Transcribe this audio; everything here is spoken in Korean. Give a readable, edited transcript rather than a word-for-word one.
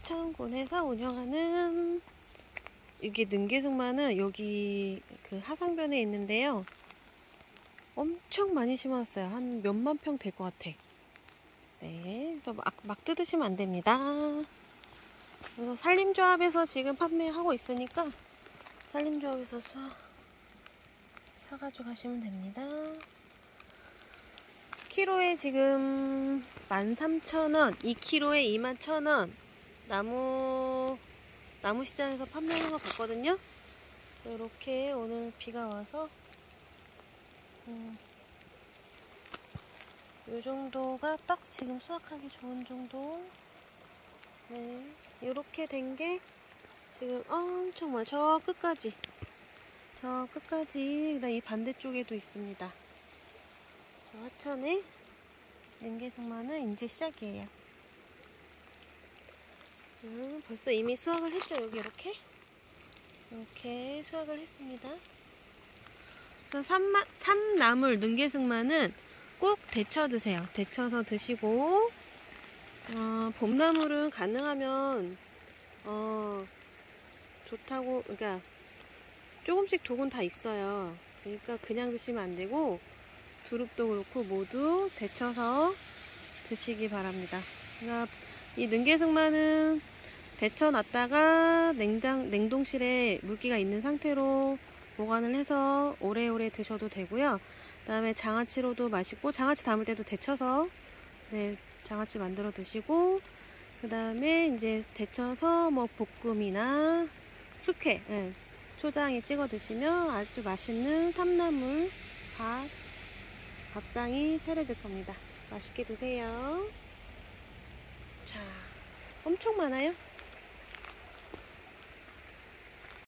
화천군에서 운영하는 이게 능계승마는 여기 그 하상변에 있는데요. 엄청 많이 심었어요. 한 몇만 평 될 것 같아. 네, 그래서 막 뜯으시면 안 됩니다. 그래서 산림조합에서 지금 판매하고 있으니까 산림조합에서 사가지고 가시면 됩니다. 키로에 지금 13,000원, 2kg에 21,000원. 나무 시장에서 판매하는 거 봤거든요. 이렇게 오늘 비가 와서 이 정도가 딱 지금 수확하기 좋은 정도. 네, 이렇게 된 게 지금 엄청 많아. 저 끝까지 그다음 이 반대쪽에도 있습니다. 저 하천에 능계승마는 이제 시작이에요. 벌써 이미 수확을 했죠. 여기 이렇게 수확을 했습니다. 그래서 삼나물 능계승마는 꼭 데쳐 드세요. 데쳐서 드시고 봄나물은 가능하면 좋다고, 그러니까 조금씩 독은 다 있어요. 그러니까 그냥 드시면 안 되고 두릅도 그렇고 모두 데쳐서 드시기 바랍니다. 그러니까 이 능계승마는 데쳐놨다가 냉동실에 물기가 있는 상태로 보관을 해서 오래오래 드셔도 되고요. 그 다음에 장아찌로도 맛있고, 장아찌 담을 때도 데쳐서 장아찌 만들어 드시고, 그 다음에 이제 데쳐서 뭐 볶음이나 숙회, 초장에 찍어 드시면 아주 맛있는 삼나물 밥상이 차려질 겁니다. 맛있게 드세요. 자, 엄청 많아요.